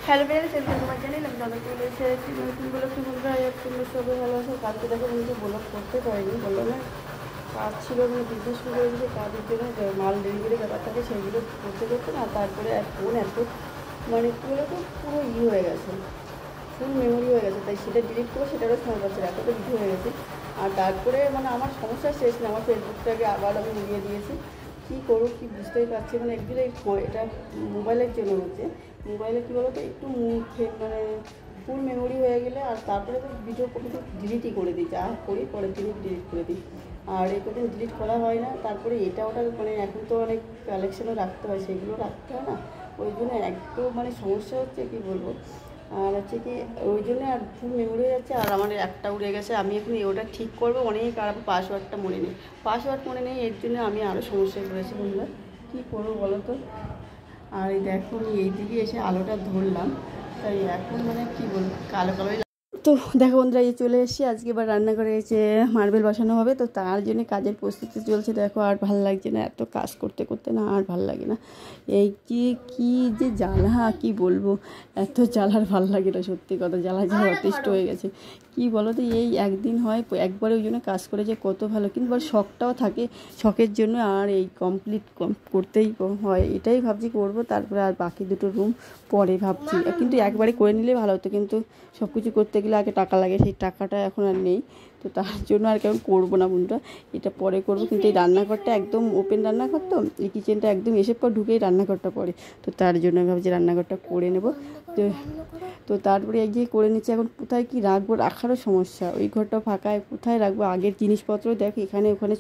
Hello friends, আমি তোমার জানেন আমি দাদা চলে এসেছি নতুন ব্লগ বন্ধুরা। তোমরা সবাই ভালো আছো। কালকে দেখো কিন্তু ব্লগ করতে পারিনি, বললো না কাজ ছিল, আমি বিজনেস শুরু করে দিয়েছি। কাজের জন্য মাল ডেলিভারি ব্যাপার থাকে, সেইগুলো করতে করতে না, তারপরে ফোন এত মানে কী বলো তো পুরো হয়ে গেছে, ফুল মেমোরি হয়ে গেছে, তাই সেটা ডিলিট করে সেটারও সময় পাচ্ছে, এতটা ভিডিও হয়ে গেছে। আর তারপরে মানে আমার সমস্যা শেষ না, আমার ফেসবুকটাকে আবার আমি উড়িয়ে দিয়েছি। কী করবো কি বুঝতেই পারছি মানে, একদিনে এটা মোবাইলের জন্য হচ্ছে। মোবাইলে কী বলো তো একটু মানে ফুল মেমোরি হয়ে গেলে আর তারপরে তো ভিডিও কপি তো ডিলিটই করে দিই, যা করি পরের দিনই ডিলিট করে দিই। আর এই কদিন ডিলিট করা হয় না। তারপরে এটা ওটা মানে এখন তো অনেক কালেকশনও রাখতে হয়, সেগুলো রাখতে হয় না, ওই জন্য একটু মানে সমস্যা হচ্ছে, কী বলবো। আর হচ্ছে কি ওই জন্য আর ফুল মেমোরি হয়ে যাচ্ছে, আর আমার একটা উড়ে গেছে। আমি এখন ওটা ঠিক করবো অনেক, আর পাসওয়ার্ডটা মনে নেই, পাসওয়ার্ড মনে নেই, এর জন্য আমি আরও সমস্যায় পড়েছি বন্ধুরা। কী করবো বলো তো। আর এই দেখো আমি এইদিকে এসে আলোটা ধরলাম, তাই এখন মানে কী বলবো কালো কালোই। তো দেখো বন্ধুরা, এই চলে এসেছি। আজকে এবার রান্নাঘরে এসে মার্বেল বসানো হবে, তো তার জন্য কাজের প্রস্তুতি চলছে। দেখো আর ভাল লাগছে না, এত কাজ করতে করতে না আর ভাল লাগে না। এই কী যে জ্বালা, কী বলবো, এত জ্বালার ভাল লাগে না, সত্যি কথা, জ্বালা অতিষ্ঠ হয়ে গেছে। কি বলো তো, এই একদিন হয় একবারে, ওই জন্য কাজ করে যে কত ভালো, কিন্তু শখটাও থাকে, শখের জন্য আর এই কমপ্লিট করতেই হয়। এটাই ভাবছি করবো, তারপরে আর বাকি দুটো রুম পরে ভাবছি, কিন্তু একবারে করে নিলে ভালো হতো, কিন্তু সব কিছু করতে গেলে আগে টাকা লাগে, সেই টাকাটা এখন আর নেই, তো তার জন্য আর কেমন করবো না বন্ধুরা, এটা পরে করবো। কিন্তু এই রান্নাঘরটা একদম ওপেন রান্নাঘর, তো এই কিচেনটা একদম এসে পর ঢুকেই রান্নাঘরটা পড়ে, তো তার জন্য আমি ভাবছি রান্নাঘরটা করে নেবো। তো তারপরে গিয়ে করে নিচ্ছি। এখন কোথায় কি রাখবো, রাখারও সমস্যা, ওই ঘরটা ফাঁকায় কোথায় রাখবো, আগের জিনিসপত্র দেখ এখানে ওখানে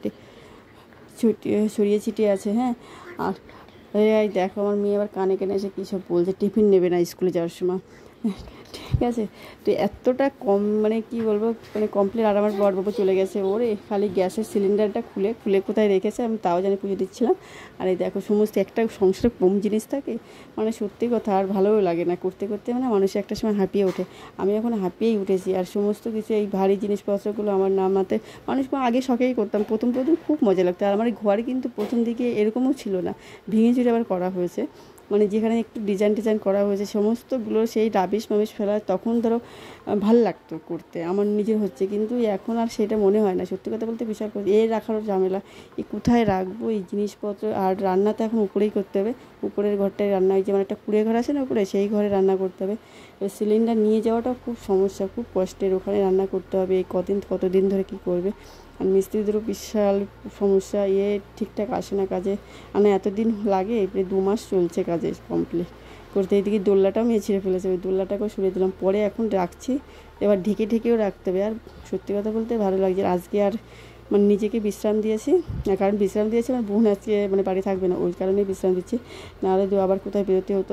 ছড়িয়ে ছিটিয়ে আছে। হ্যাঁ, আর এই দেখো আমার মেয়ে আবার কানে কানে এসে কী সব বলছে, টিফিন নেবে না স্কুলে যাওয়ার সময়, ঠিক আছে। তো এতটা কম মানে কি বলবো, মানে কমপ্লেন। আর আমার বড়বাবু চলে গেছে, ওরে খালি গ্যাসের সিলিন্ডারটা খুলে খুলে কোথায় রেখেছে আমি তাও জানি, পুজো দিচ্ছিলাম। আর এই দেখো সমস্ত একটা সংসারে কম জিনিস থাকে, মানে সত্যি কথা আর ভালোও লাগে না, করতে করতে মানে মানুষ একটা সময় হাঁপিয়ে ওঠে। আমি এখন হাঁপিয়েই উঠেছি, আর সমস্ত কিছু এই ভারী জিনিসপত্রগুলো আমার নামাতে মানুষ আগে শখেই করতাম, প্রথম খুব মজা লাগতো। আর আমার ঘরে কিন্তু প্রথম দিকে এরকমও ছিল না, ভেঙে চুরে আবার করা হয়েছে, মানে যেখানে একটু ডিজাইন করা হয়েছে সমস্তগুলো সেই রাবিশ মাবিশ ফেলা, তখন ধরো ভাল লাগতো করতে, আমার নিজের হচ্ছে। কিন্তু এখন আর সেটা মনে হয় না, সত্যি কথা বলতে বিশাল করে এই রাখারও ঝামেলা, এই কোথায় রাখবো এই জিনিসপত্র। আর রান্না তো এখন উপরেই করতে হবে, উপরের ঘরটায় রান্না হয়েছে, মানে একটা কুড়ে ঘর আছে না উপরে, সেই ঘরে রান্না করতে হবে। সিলিন্ডার নিয়ে যাওয়াটা খুব সমস্যা, খুব কষ্টের, ওখানে রান্না করতে হবে। এই কতদিন ধরে কি করবে। আর মিস্ত্রিদেরও বিশাল সমস্যা, ঠিকঠাক আসে না কাজে, মানে এতদিন লাগে, প্রায় 2 মাস চলছে কাজে কমপ্লিট করতে। এইদিকে দোল্লাটাও মেয়ে ছিঁড়ে ফেলেছে, ওই দোল্লাটাকেও সরিয়ে দিলাম, পরে এখন রাখছি, এবার ঢেকেও রাখতে হবে। আর সত্যি কথা বলতে ভালো লাগছে আজকে, আর মানে নিজেকে বিশ্রাম দিয়েছি, কারণ বিশ্রাম দিয়েছি আমার বোন আজকে মানে বাড়ি থাকবে না, ওই কারণেই বিশ্রাম দিচ্ছি, নাহলে আবার কোথায় বেরোতে হতো,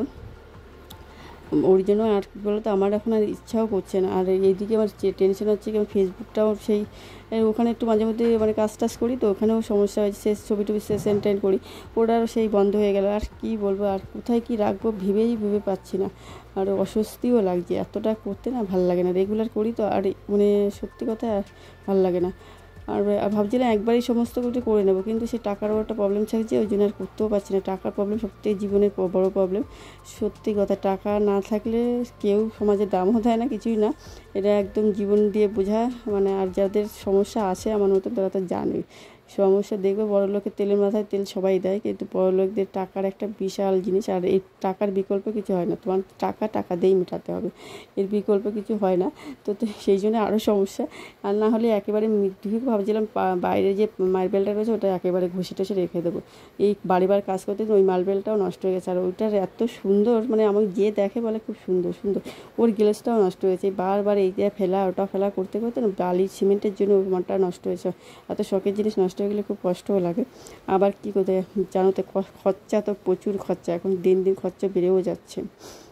ওর জন্য। আর কী বলতো, আমার এখন আর ইচ্ছাও করছে না। আর এইদিকে আমার টেনশন হচ্ছে কি, আমার ফেসবুকটাও সেই ওখানে একটু মাঝে মধ্যে মানে কাজ টাজ করি, তো ওখানেও সমস্যা হয়েছে, শেষ ছবি টবি সেন্ড করি, ওটাও সেই বন্ধ হয়ে গেল। আর কি বলবো, আর কোথায় কি রাখবো ভেবে পাচ্ছি না, আর অস্বস্তিও লাগছে, এতটা করতে না ভাল লাগে না, রেগুলার করি তো, আর মানে সত্যি কথা আর ভাল লাগে না। আর ভাবছিলাম একবারই সমস্ত কিছু করে নেবো, কিন্তু সেই টাকারও একটা প্রবলেম থাকছে, ওই জন্য আর করতেও পারছি না। টাকার প্রবলেম সত্যিই জীবনের বড় প্রবলেম, সত্যি কথা। টাকা না থাকলে কেউ সমাজে দামও দেয় না, কিছুই না, এটা একদম জীবন দিয়ে বোঝা, মানে। আর যাদের সমস্যা আছে আমার মতো, তারা তো জানে সমস্যা। দেখবে বড়লোকের তেলের মাথায় তেল সবাই দেয়, কিন্তু বড়লোকদের টাকার একটা বিশাল জিনিস, আর এই টাকার বিকল্প কিছু হয় না, তোমার টাকা দিয়েই মেটাতে হবে, এর বিকল্প কিছু হয় না। তো সেই জন্য আরও সমস্যা। আর না হলে একেবারে মৃত্যু ভাবছিলাম বাইরে যে মার্বেলটা রয়েছে ওটা একেবারে ঘষে টসে রেখে দেবো, এই বাড়িবার কাজ করতে ওই মার্বেলটাও নষ্ট হয়ে গেছে। আর ওইটার এত সুন্দর, মানে আমাকে যে দেখে বলে খুব সুন্দর, ওর গ্লেসটাও নষ্ট হয়েছে, বারবার এই যে ফেলা ওটা ফেলা করতে করতে না, বালি সিমেন্টের জন্য ওর মানটা নষ্ট হয়েছে। এত শখের জিনিস নষ্ট হয়ে গেলে খুব কষ্টও লাগে। আবার কী করতে জানো তো, খরচা তো প্রচুর খরচা, এখন দিন খরচা বেড়েও যাচ্ছে।